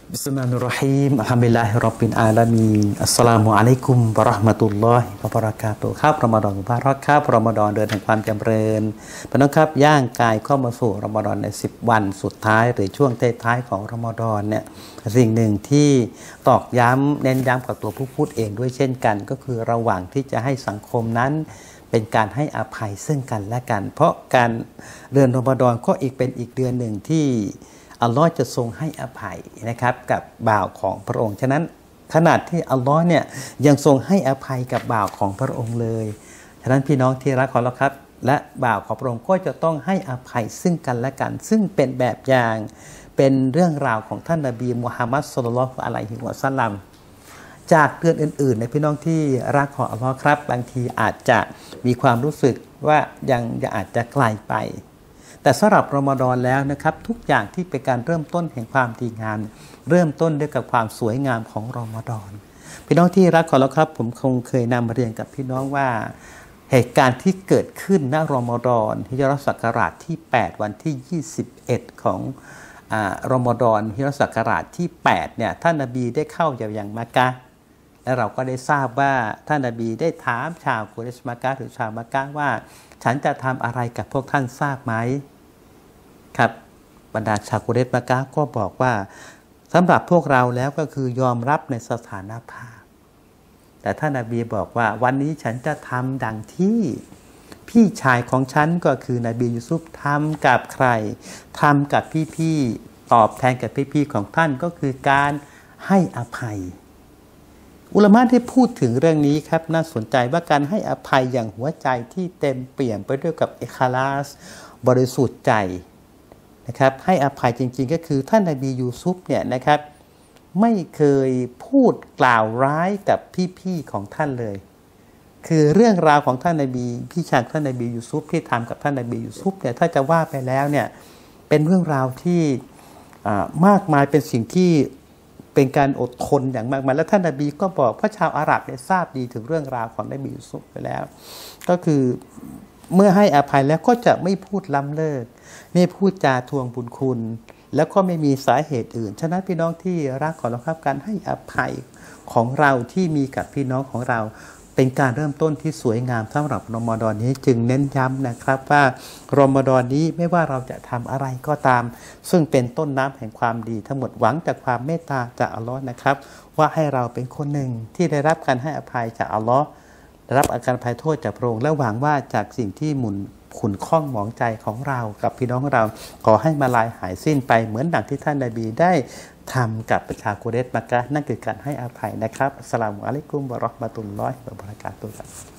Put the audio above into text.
บิสมิลลาฮิรเราะฮีมอัลฮัมดุลิลลาฮิร็อบบิลอาลามีนอัสสลามุอะลัยกุมวะเราะห์มะตุลลอฮิวะบะเราะกาตุฮ์ครับรอมฎอนมุบารอกครับรอมฎอนเดือนแห่งความจำเริญพี่น้องครับย่างกายเข้ามาสู่รอมฎอนใน10 วันสุดท้ายหรือช่วงท้ายๆของรอมฎอนเนี่ยสิ่งหนึ่งที่ตอกย้ำเน้นย้ำกับตัวผู้พูดเองด้วยเช่นกันก็คือระหว่างที่จะให้สังคมนั้นเป็นการให้อภัยซึ่งกันและกันเพราะการเดือนรอมฎอนก็เป็นอีกเดือนหนึ่งที่อัลลอฮ์จะทรงให้อภัยนะครับกับบ่าวของพระองค์ฉะนั้นขนาดที่อัลลอฮ์เนี่ยยังทรงให้อภัยกับบ่าวของพระองค์เลยฉะนั้นพี่น้องที่รักของเราครับและบ่าวของพระองค์ก็จะต้องให้อภัยซึ่งกันและกันซึ่งเป็นแบบอย่างเป็นเรื่องราวของท่านนบีมุฮัมมัดศ็อลลัลลอฮุอะลัยฮิวะซัลลัมจากเดือนอื่นๆในพี่น้องที่รักของอัลลอฮ์ครับบางทีอาจจะมีความรู้สึกว่ายังอาจจะไกลไปแต่สำหรับรอมฎอนแล้วนะครับทุกอย่างที่เป็นการเริ่มต้นแห่งความดีงามเริ่มต้นด้วยกับความสวยงามของรอมฎอนพี่น้องที่รักของเราครับผมคงเคยนำมาเรียนกับพี่น้องว่าเหตุการณ์ที่เกิดขึ้นณรอมฎอนฮิจเราะห์ศักราชที่8วันที่21ของรอมฎอนฮิจเราะห์ศักราชที่8เนี่ยท่านนบีได้เข้าอย่างมักกะห์และเราก็ได้ทราบว่าท่านนบีได้ถามชาวกุเรชมักกะห์หรือชาวมักกะห์ว่าฉันจะทำอะไรกับพวกท่านทราบไหมครับบรรดาชาวกุเรชมักกะห์ก็บอกว่าสำหรับพวกเราแล้วก็คือยอมรับในสถานภาพแต่ท่านนบีบอกว่าวันนี้ฉันจะทำดังที่พี่ชายของฉันก็คือนบียูซุฟทำกับใครทำกับพี่ๆตอบแทนกับพี่ๆของท่านก็คือการให้อภัยอุลามะได้พูดถึงเรื่องนี้ครับน่าสนใจว่าการให้อภัยอย่างหัวใจที่เต็มเปี่ยมไปด้วยกับอิคลาสบริสุทธิ์ใจนะครับให้อภัยจริงๆก็คือท่านนบียูซุฟเนี่ยนะครับไม่เคยพูดกล่าวร้ายกับพี่ๆของท่านเลยคือเรื่องราวของท่านนบีพี่ชายท่านนบียูซุฟที่ทำกับท่านนบียูซุฟเนี่ยถ้าจะว่าไปแล้วเนี่ยเป็นเรื่องราวที่มากมายเป็นสิ่งที่เป็นการอดทนอย่างมากมายและท่านนบีก็บอกเพราะชาวอาหรับเนี่ยทราบดีถึงเรื่องราวของนบียูซุฟไปแล้วก็คือเมื่อให้อภัยแล้วก็จะไม่พูดล้ำเลิกไม่พูดจาทวงบุญคุณแล้วก็ไม่มีสาเหตุอื่นฉะนั้นพี่น้องที่รักของเราครับการให้อภัยของเราที่มีกับพี่น้องของเราเป็นการเริ่มต้นที่สวยงามสำหรับรอมฎอนนี้จึงเน้นย้ำนะครับว่ารอมฎอนนี้ไม่ว่าเราจะทำอะไรก็ตามซึ่งเป็นต้นน้ำแห่งความดีทั้งหมดหวังจากความเมตตาจากอัลลอฮ์นะครับว่าให้เราเป็นคนหนึ่งที่ได้รับการให้อภัยจากอัลลอฮ์ได้รับอาการอภัยโทษจากพระองค์และหวังว่าจากสิ่งที่ขุ่นข้องหมองใจของเรากับพี่น้องของเราขอให้มาลายหายสิ้นไปเหมือนดังที่ท่านนบีได้ทำกับประชากุเรชมักกะห์นั่นคือการให้อภัยนะครับอัสสลามุอะลัยกุมวะเราะห์มะตุลลอฮิวะบะเราะกาตุฮ์